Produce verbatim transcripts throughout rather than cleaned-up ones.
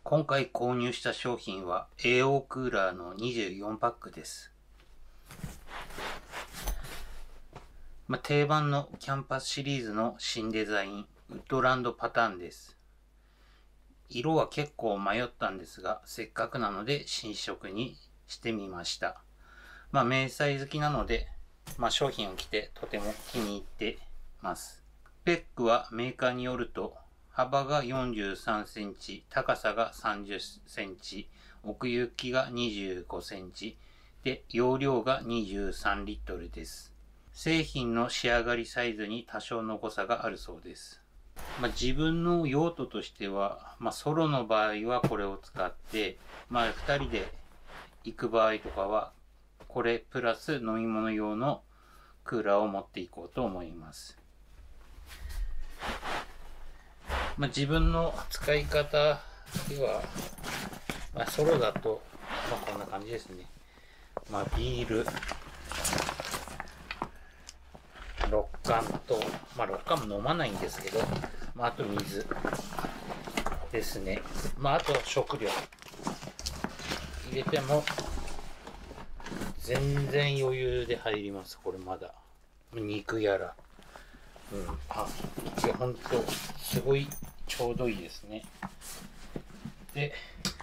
今回購入した商品は エーオー クーラーのにじゅうよんパックです。まあ、定番のキャンパスシリーズの新デザイン、ウッドランドパターンです。色は結構迷ったんですが、せっかくなので新色にしてみました。まあ、迷彩好きなので、まあ、商品を着てとても気に入ってます。スペックはメーカーによると、幅がよんじゅうさんセンチ、高さがさんじゅっセンチ、奥行きがにじゅうごセンチ、で、容量がにじゅうさんリットルです。製品の仕上がりサイズに多少の誤差があるそうです。まあ、自分の用途としては、まあ、ソロの場合はこれを使って、まあ、ふたりで行く場合とかは、これプラス飲み物用のクーラーを持っていこうと思います。まあ、自分の使い方では、まあ、ソロだと、まあ、こんな感じですね。まあ、ビールろっかんと、まあ、ろっかんも飲まないんですけど、まあ、あと水ですね。まあ、あと食料入れても全然余裕で入ります。これまだ肉やら、うん、あ、いや、ほんとすごいちょうどいいですね。で、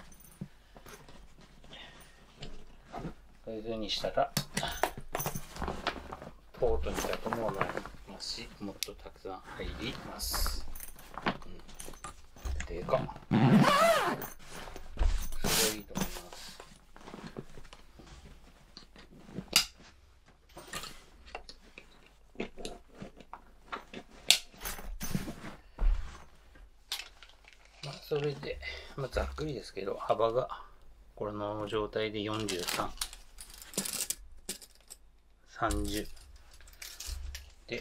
こういう風にしたらポートにだともなりますし、もっとたくさん入ります。うん、でかすごいいいと思います。まあ、それで、まあ、ざっくりですけど、幅がこれの状態でよんじゅうさん、さんじゅうで、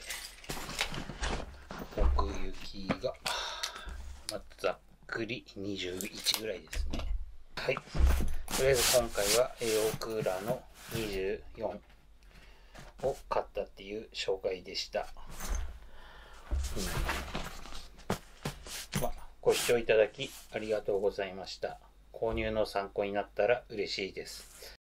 奥行きが、まあ、ざっくりにじゅういちぐらいですね。はい。とりあえず今回は エーオー クーラーのにじゅうよんを買ったっていう紹介でした。うん、まあ、ご視聴いただきありがとうございました。購入の参考になったら嬉しいです。